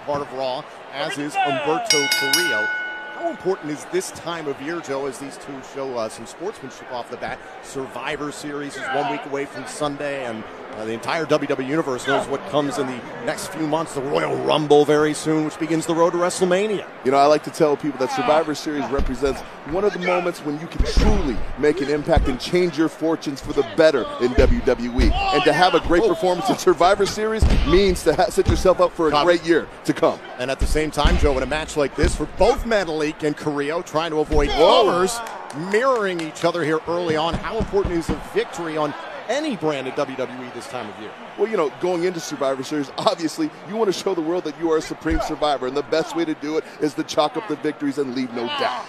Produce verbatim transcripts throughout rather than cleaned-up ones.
part of Raw, as is Humberto Carrillo. How important is this time of year, Joe, as these two show uh, some sportsmanship off the bat? Survivor Series is one week away from Sunday, and uh, the entire W W E Universe knows what comes in the next few months. The Royal Rumble very soon, which begins the road to WrestleMania. You know, I like to tell people that Survivor Series represents one of the moments when you can truly make an impact and change your fortunes for the better in W W E. And to have a great performance in Survivor Series means to ha- set yourself up for a great year to come. And at the same time, Joe, in a match like this, for both Metalik and Carrillo trying to avoid blowers, mirroring each other here early on, how important is a victory on any brand of W W E this time of year? Well, you know, going into Survivor Series, obviously, you want to show the world that you are a supreme survivor, and the best way to do it is to chalk up the victories and leave no doubt.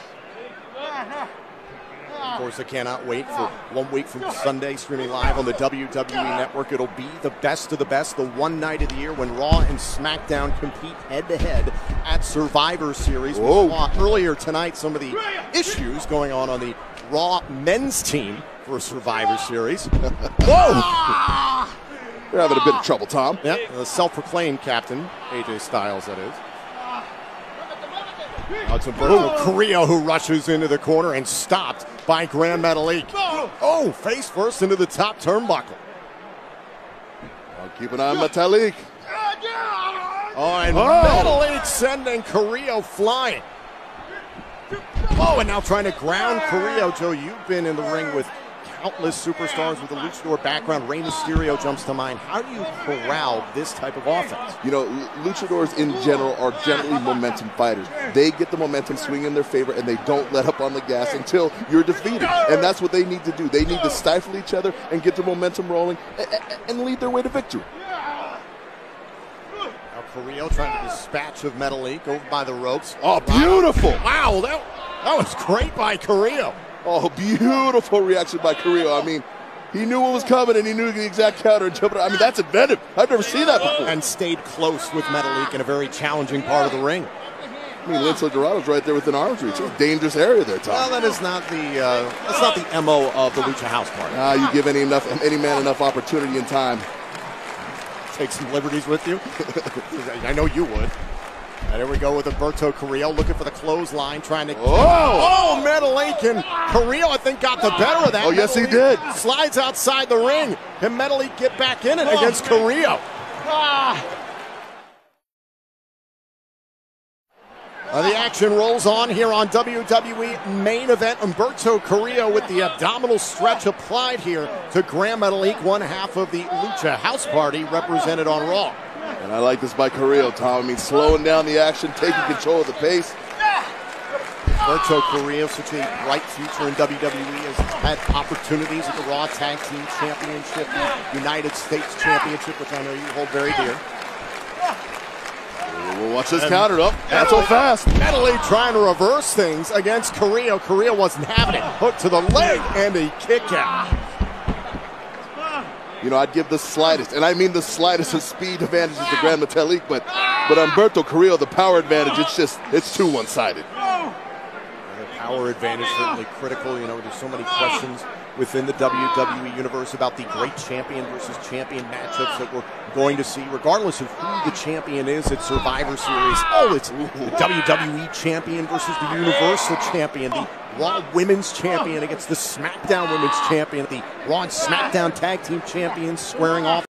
Of course, I cannot wait for one week from Sunday, streaming live on the W W E Network. It'll be the best of the best, the one night of the year when Raw and SmackDown compete head-to-head at Survivor Series. We saw earlier tonight some of the issues going on on the Raw men's team for Survivor Series. Whoa! They're having a bit of trouble, Tom. Yep, the self-proclaimed captain, A J Styles, that is. Oh, it's Humberto Carrillo who rushes into the corner and stopped by Gran Metalik. Oh, face first into the top turnbuckle. I'll keep an eye on Metalik. Oh, and oh. Metalik sending Carrillo flying. Oh, and now trying to ground Carrillo. Joe, you've been in the ring with countless superstars with a luchador background. Rey Mysterio jumps to mind. How do you corral this type of offense? You know, luchadors in general are generally momentum fighters. They get the momentum swing in their favor, and they don't let up on the gas until you're defeated. And that's what they need to do. They need to stifle each other and get the momentum rolling and lead their way to victory. Now Carrillo trying to dispatch of Metalik over by the ropes. Oh, beautiful! Wow, that, that was great by Carrillo. Oh, beautiful reaction by Carrillo. I mean, he knew what was coming, and he knew the exact counter and jumped. I mean, that's inventive. I've never seen that before. And stayed close with Metalik in a very challenging part of the ring. I mean, Lince Dorado's right there within arm's reach. It's a dangerous area there, Tom. Well, that is not the uh, that's not the M O of the Lucha House Party. Ah, you give any enough any man enough opportunity and time. Take some liberties with you. I know you would. And there we go with Humberto Carrillo looking for the clothesline, trying to. Oh, oh Metalik and Carrillo, I think, got the better of that. Oh, yes, Metalik he did. Slides outside the ring. Can Metalik get back in it oh. against Carrillo? Ah. Uh, the action rolls on here on W W E Main Event. Humberto Carrillo with the abdominal stretch applied here to Gran Metalik, one half of the Lucha House Party represented on Raw. And I like this by Carrillo, Tom. I mean, slowing down the action, taking control of the pace. Humberto Carrillo, such a bright future in W W E, has had opportunities at the Raw Tag Team Championship, the United States Championship, which I know you hold very dear. We'll watch this counter up. That's so fast. Metalik trying to reverse things against Carrillo. Carrillo wasn't having it. Hook to the leg and a kick out. You know, I'd give the slightest, and I mean the slightest of speed advantages to Gran Metalik, but but Humberto Carrillo, the power advantage, it's just, it's too one-sided. The power advantage certainly critical. You know, there's so many questions within the W W E universe about the great champion versus champion matchups that we're going to see, regardless of who the champion is at Survivor Series. Oh, it's the W W E champion versus the Universal champion, the Raw Women's Champion against the SmackDown Women's Champion, the Raw and SmackDown Tag Team Champions squaring off.